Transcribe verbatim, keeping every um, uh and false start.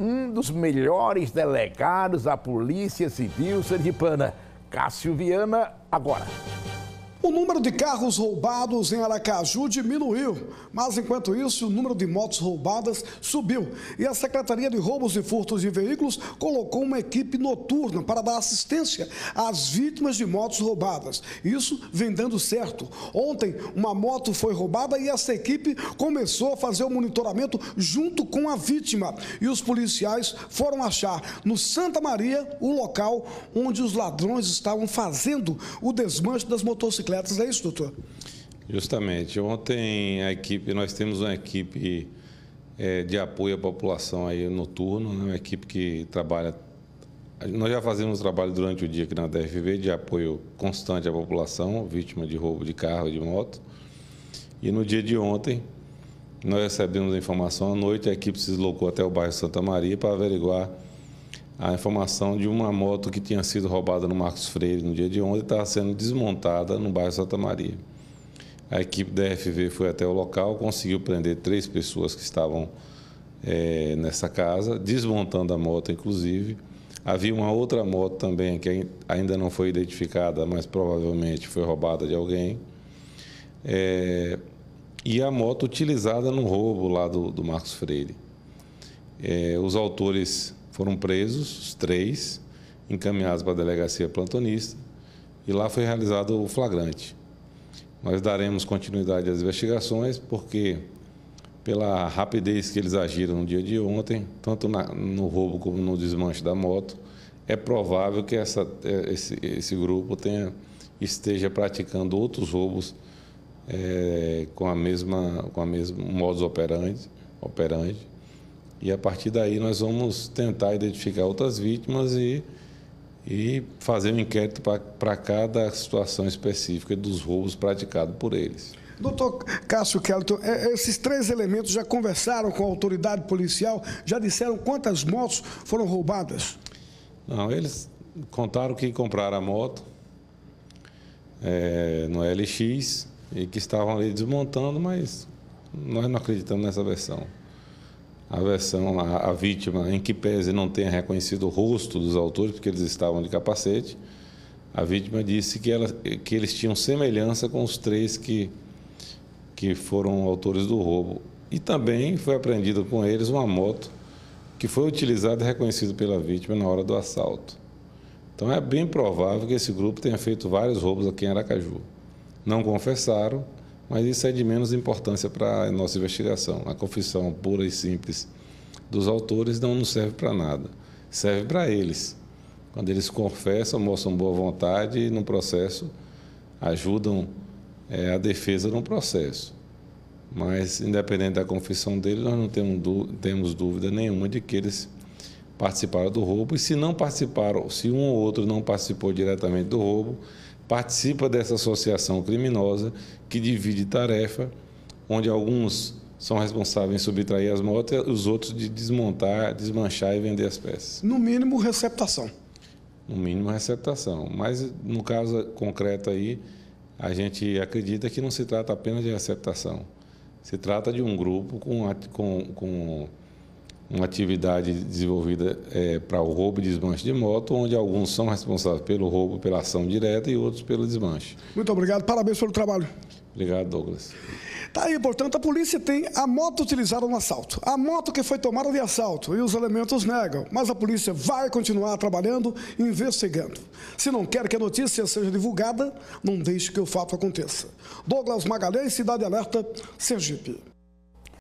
um dos melhores delegados da Polícia Civil sergipana, Cássio Viana, agora. O número de carros roubados em Aracaju diminuiu, mas enquanto isso o número de motos roubadas subiu. E a Secretaria de Roubos e Furtos de Veículos colocou uma equipe noturna para dar assistência às vítimas de motos roubadas. Isso vem dando certo. Ontem uma moto foi roubada e essa equipe começou a fazer o monitoramento junto com a vítima. E os policiais foram achar no Santa Maria o local onde os ladrões estavam fazendo o desmanche das motocicletas. É isso, doutor? Justamente. Ontem a equipe, nós temos uma equipe é, de apoio à população aí noturno, né? Uma equipe que trabalha. Nós já fazemos trabalho durante o dia aqui na D F V de apoio constante à população, vítima de roubo de carro e de moto. E no dia de ontem, nós recebemos a informação à noite, a equipe se deslocou até o bairro Santa Maria para averiguar a informação de uma moto que tinha sido roubada no Marcos Freire no dia de ontem e estava sendo desmontada no bairro Santa Maria. A equipe da F V foi até o local, conseguiu prender três pessoas que estavam é, nessa casa, desmontando a moto, inclusive. Havia uma outra moto também que ainda não foi identificada, mas provavelmente foi roubada de alguém. É, e a moto utilizada no roubo lá do, do Marcos Freire. É, os autores foram presos, os três, encaminhados para a delegacia plantonista, e lá foi realizado o flagrante. Nós daremos continuidade às investigações, porque pela rapidez que eles agiram no dia de ontem, tanto na, no roubo como no desmanche da moto, é provável que essa, esse, esse grupo tenha, esteja praticando outros roubos é, com a mesma, com a mesma modus operandi, operandi. E a partir daí nós vamos tentar identificar outras vítimas e, e fazer um inquérito para cada situação específica dos roubos praticados por eles. Doutor Cássio Kelton, esses três elementos já conversaram com a autoridade policial, já disseram quantas motos foram roubadas? Não, eles contaram que compraram a moto é, no L X e que estavam ali desmontando, mas nós não acreditamos nessa versão. A versão, a, a vítima, em que pese não tenha reconhecido o rosto dos autores, porque eles estavam de capacete, a vítima disse que, ela, que eles tinham semelhança com os três que, que foram autores do roubo. E também foi apreendida com eles uma moto que foi utilizada e reconhecida pela vítima na hora do assalto. Então é bem provável que esse grupo tenha feito vários roubos aqui em Aracaju. Não confessaram, mas isso é de menos importância para a nossa investigação. A confissão pura e simples dos autores não nos serve para nada. Serve para eles. Quando eles confessam, mostram boa vontade e no processo ajudam é, a defesa no processo. Mas, independente da confissão deles, nós não temos, temos dúvida nenhuma de que eles participaram do roubo. E se não participaram, se um ou outro não participou diretamente do roubo, participa dessa associação criminosa que divide tarefa, onde alguns são responsáveis em subtrair as motos e os outros de desmontar, desmanchar e vender as peças. No mínimo, receptação. No mínimo, receptação. Mas, no caso concreto aí, a gente acredita que não se trata apenas de receptação. Se trata de um grupo com, com, com uma atividade desenvolvida é, para o roubo e desmanche de moto, onde alguns são responsáveis pelo roubo, pela ação direta e outros pelo desmanche. Muito obrigado, parabéns pelo trabalho. Obrigado, Douglas. Tá aí, portanto, a polícia tem a moto utilizada no assalto, a moto que foi tomada de assalto, e os elementos negam, mas a polícia vai continuar trabalhando e investigando. Se não quer que a notícia seja divulgada, não deixe que o fato aconteça. Douglas Magalhães, Cidade Alerta, Sergipe.